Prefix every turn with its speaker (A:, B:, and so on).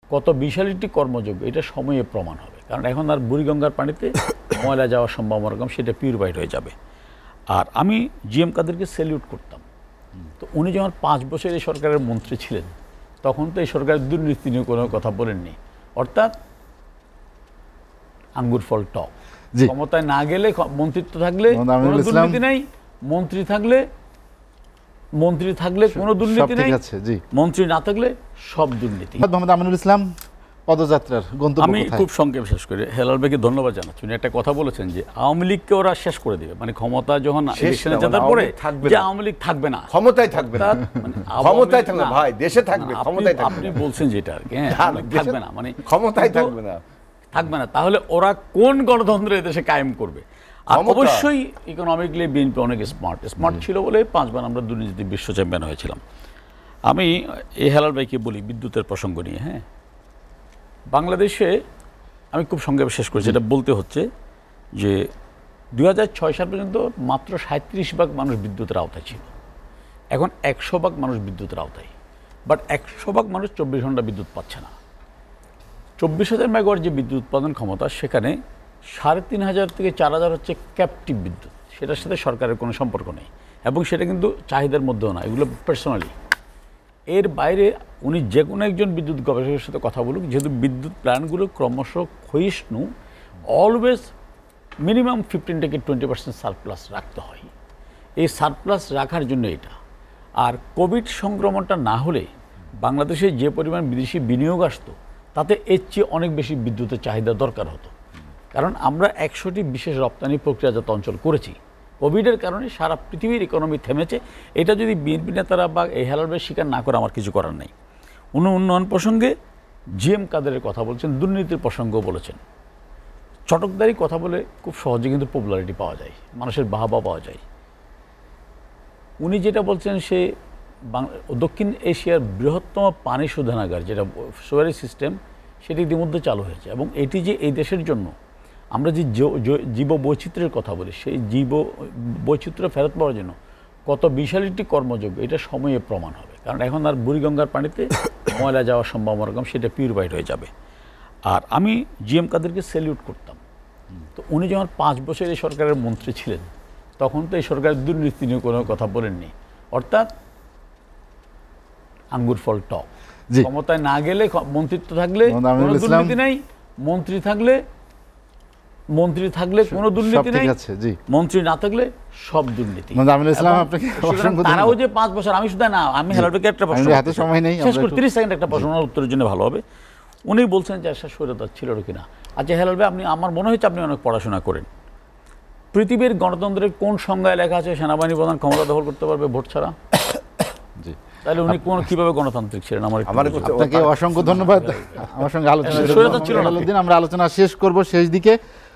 A: কত বিশালিটি কর্মযোগ্য এটা সময়ে প্রমাণ হবে। কারণ এখন আর বুড়িগঙ্গার পানিতে ময়লা যাওয়ার সম্ভাবনা রকম, সেটা পিউরিফাইড হয়ে যাবে। আর আমি জিএম কাদেরকে স্যালিউট করতাম। তো উনি যখন 5 বছর এই সরকারের মন্ত্রী ছিলেন, তখন তো এই সরকারের দুর্নীতি নিয়ে কোনো কথা বলেননি। অর্থাৎ আঙ্গুর ফল টক, ক্ষমতায় না গেলে মন্ত্রিত্ব থাকলে কোনো দুর্নীতি নাই, মন্ত্রী থাকলে কোনো দুর্নীতি নাই, মন্ত্রী না থাকলে সব দুর্নীতি।
B: মোহাম্মদ আমিনুল ইসলাম, পদযাত্রার গন্তব্য
A: আমি খুব সংক্ষেপে শেষ করি। হেলাল ভাইকে ধন্যবাদ জানাচ্ছি। উনি একটা কথা বলেছেন যে আওয়ামী লীগকে ওরা শেষ করে দেবে, মানে ক্ষমতা যখন ইলেকশনে জেতার পরে যে আওয়ামী লীগ থাকবে না,
C: ক্ষমতায় থাকবে না, ক্ষমতায় থাকবে না ভাই, দেশে থাকবে, ক্ষমতায় থাকবে।
A: আপনি বলছেন যেটা আর কি, হ্যাঁ থাকবে না, মানে
C: ক্ষমতায় থাকবে না,
A: থাকবে না। তাহলে ওরা কোন গণতন্ত্র এদেশে কায়েম করবে? আর অবশ্যই ইকোনমিক্যালি বিএনপি অনেক স্মার্ট ছিল বলে 5 বার আমরা দুর্নীতি বিশ্ব চ্যাম্পিয়ন হয়েছিলাম। আমি এই হেলাল ভাইকে বলি বিদ্যুতের প্রসঙ্গ নিয়ে, হ্যাঁ বাংলাদেশে আমি খুব সংক্ষেপে শেষ করেছি, এটা বলতে হচ্ছে যে 2006 সাল পর্যন্ত মাত্র 37% মানুষ বিদ্যুতের আওতায় ছিল। এখন 100% মানুষ বিদ্যুতের আওতায়, বাট 100% মানুষ 24 ঘন্টা বিদ্যুৎ পাচ্ছে না। 24,000 মেগাওয়াট যে বিদ্যুৎ উৎপাদন ক্ষমতা, সেখানে 3,500 থেকে 4,000 হচ্ছে ক্যাপটিভ বিদ্যুৎ, সেটার সাথে সরকারের কোনো সম্পর্ক নেই, এবং সেটা কিন্তু চাহিদার মধ্যেও না, এগুলো পার্সোনালি। এর বাইরে উনি যে কোনো একজন বিদ্যুৎ গবেষকের সাথে কথা বলুক, যেহেতু বিদ্যুৎ প্ল্যান্টগুলো ক্রমশ ক্ষয়িষ্ণু, অলওয়েজ মিনিমাম 15 থেকে 20% সারপ্লাস রাখতে হয়। এই সারপ্লাস রাখার জন্য এটা। আর কোভিড সংক্রমণটা না হলে বাংলাদেশে যে পরিমাণ বিদেশি বিনিয়োগ আসতো, তাতে এর চেয়ে অনেক বেশি বিদ্যুতের চাহিদা দরকার হতো। কারণ আমরা 100টি বিশেষ রপ্তানি প্রক্রিয়াজাত অঞ্চল করেছি। কোভিডের কারণে সারা পৃথিবীর ইকোনমি থেমেছে। এটা যদি বিএনপি নেতারা বা এই হেলাল ভাই স্বীকার না করে, আমার কিছু করার নেই। উন্নয়ন প্রসঙ্গে জিএম কাদেরের কথা বলছেন, দুর্নীতির প্রসঙ্গও বলেছেন। চটকদারি কথা বলে খুব সহজে কিন্তু পপুলারিটি পাওয়া যায়, মানুষের বাহবা পাওয়া যায়। উনি যেটা বলছেন, সে দক্ষিণ এশিয়ার বৃহত্তম পানি শোধনাগার, যেটা সোয়ারি সিস্টেম, সেটি ইতিমধ্যে চালু হয়েছে। এবং এটি যে এই দেশের জন্য আমরা যে জীব বৈচিত্র্যের কথা বলি, সেই জীব বৈচিত্র্য ফেরত পাওয়ার জন্য কত বিশালিটি কর্মযোগ্য এটা সময়ে প্রমাণ হবে। কারণ এখন আর বুড়িগঙ্গার পানিতে ময়লা যাওয়ার সম্ভাবনা রকম, সেটা পিউরিফাইড হয়ে যাবে। আর আমি জিএম কাদেরকে স্যালিউট করতাম। তো উনি যখন 5 বছর এই সরকারের মন্ত্রী ছিলেন, তখন তো এই সরকারের দুর্নীতি নিয়ে কোনো কথা বলেননি। অর্থাৎ আঙ্গুর ফল টক, ক্ষমতায় না গেলে মন্ত্রিত্ব থাকলে কোনো দুর্নীতি নাই, মন্ত্রী থাকলে কোনো দুর্নীতি নাই, মন্ত্রী না থাকলে সব দুর্নীতি। তারাও যে 5 বছর, আমি শুধু না, আমি হেলালকে একটা প্রশ্ন, শেষ করে 30 সেকেন্ড একটা প্রশ্ন উত্তরের জন্য ভালো হবে। উনি বলছেন যে স্বৈরাচার ছিল কিনা। আচ্ছা হেলাল ভাই, আমার মনে হচ্ছে আপনি অনেক পড়াশোনা করেন। পৃথিবীর গণতন্ত্রের কোন সংজ্ঞায় লেখা আছে সেনাবাহিনী প্রধান ক্ষমতা দখল করতে পারবে ভোট ছাড়া? তাহলে উনি কিভাবে গণতান্ত্রিক ছিলেন?
B: আপনাকে অসংখ্য ধন্যবাদ। আমার সঙ্গে আলোচনা, আমরা আলোচনা শেষ করব শেষ দিকে।